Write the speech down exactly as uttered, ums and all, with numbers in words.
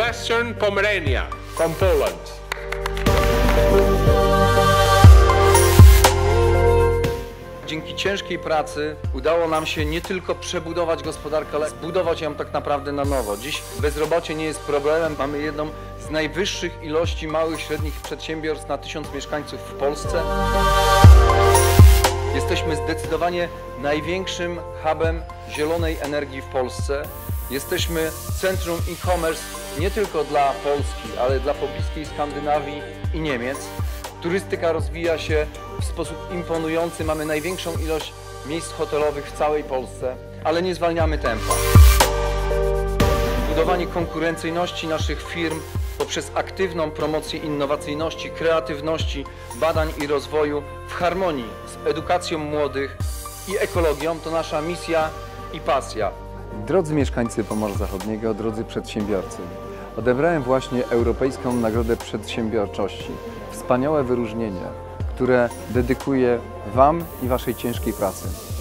Western Pomerania from Poland. Dzięki ciężkiej pracy udało nam się nie tylko przebudować gospodarkę, ale zbudować ją tak naprawdę na nowo. Dziś bezrobocie nie jest problemem. Mamy jedną z najwyższych ilości małych i średnich przedsiębiorstw na tysiąc mieszkańców w Polsce. Jesteśmy zdecydowanie największym hubem zielonej energii w Polsce. Jesteśmy centrum e-commerce nie tylko dla Polski, ale dla pobliskiej Skandynawii i Niemiec. Turystyka rozwija się w sposób imponujący. Mamy największą ilość miejsc hotelowych w całej Polsce, ale nie zwalniamy tempa. Budowanie konkurencyjności naszych firm poprzez aktywną promocję innowacyjności, kreatywności, badań i rozwoju w harmonii z edukacją młodych i ekologią to nasza misja i pasja. Drodzy mieszkańcy Pomorza Zachodniego, drodzy przedsiębiorcy, odebrałem właśnie Europejską Nagrodę Przedsiębiorczości. Wspaniałe wyróżnienie, które dedykuję Wam i Waszej ciężkiej pracy.